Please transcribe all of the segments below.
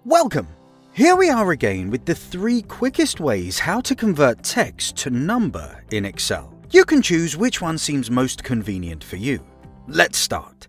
Welcome! Here we are again with the 3 quickest ways how to convert text to number in Excel. You can choose which one seems most convenient for you. Let's start.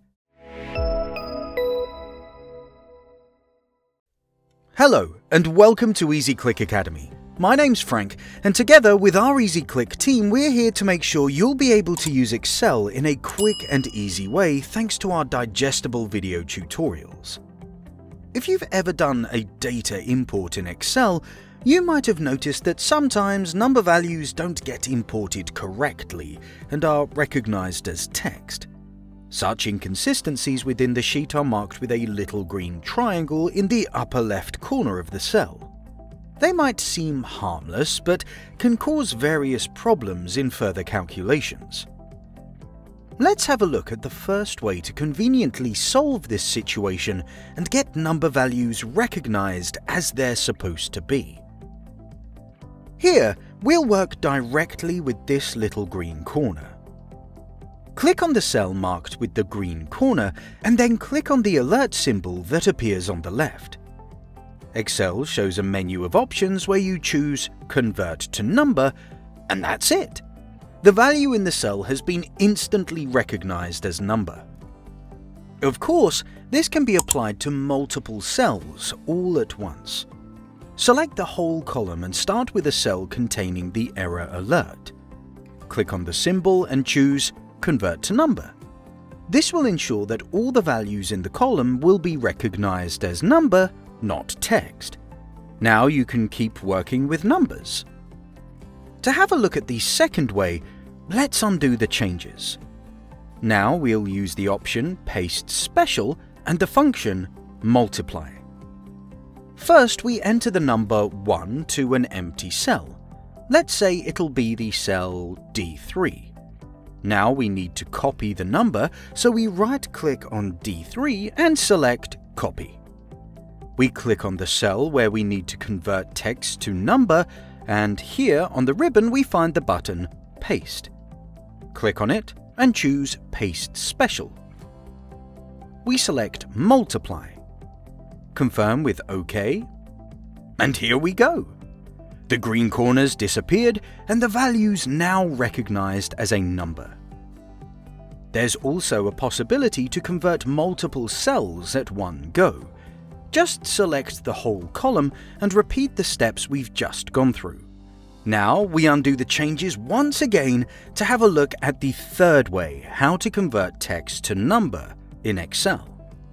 Hello and welcome to EasyClick Academy. My name's Frank, and together with our EasyClick team we're here to make sure you'll be able to use Excel in a quick and easy way thanks to our digestible video tutorials. If you've ever done a data import in Excel, you might have noticed that sometimes number values don't get imported correctly and are recognized as text. Such inconsistencies within the sheet are marked with a little green triangle in the upper left corner of the cell. They might seem harmless, but can cause various problems in further calculations. Let's have a look at the first way to conveniently solve this situation and get number values recognized as they're supposed to be. Here, we'll work directly with this little green corner. Click on the cell marked with the green corner and then click on the alert symbol that appears on the left. Excel shows a menu of options where you choose Convert to Number, and that's it. The value in the cell has been instantly recognized as number. Of course, this can be applied to multiple cells all at once. Select the whole column and start with a cell containing the error alert. Click on the symbol and choose Convert to Number. This will ensure that all the values in the column will be recognized as number, not text. Now you can keep working with numbers. To have a look at the second way, let's undo the changes. Now we'll use the option Paste Special and the function Multiply. First, we enter the number 1 to an empty cell. Let's say it'll be the cell D3. Now we need to copy the number, so we right-click on D3 and select Copy. We click on the cell where we need to convert text to number, and here on the ribbon we find the button Paste. Click on it and choose Paste Special. We select Multiply. Confirm with OK. And here we go. The green corners disappeared and the value's now recognized as a number. There's also a possibility to convert multiple cells at one go. Just select the whole column and repeat the steps we've just gone through. Now we undo the changes once again to have a look at the third way how to convert text to number in Excel.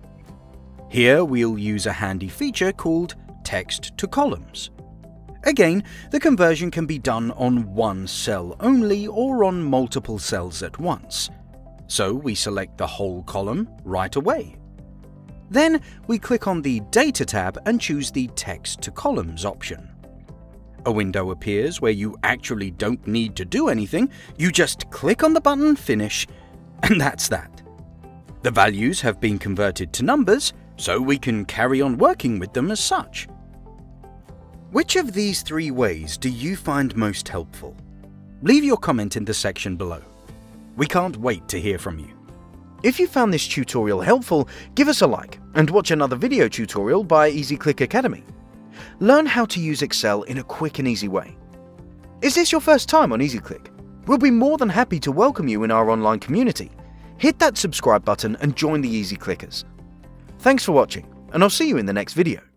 Here we'll use a handy feature called Text to Columns. Again, the conversion can be done on one cell only or on multiple cells at once. So we select the whole column right away. Then we click on the Data tab and choose the Text to Columns option. A window appears where you actually don't need to do anything, you just click on the button Finish, and that's that. The values have been converted to numbers, so we can carry on working with them as such. Which of these 3 ways do you find most helpful? Leave your comment in the section below. We can't wait to hear from you. If you found this tutorial helpful, give us a like and watch another video tutorial by EasyClick Academy. Learn how to use Excel in a quick and easy way. Is this your first time on EasyClick? We'll be more than happy to welcome you in our online community. Hit that subscribe button and join the EasyClickers. Thanks for watching, and I'll see you in the next video.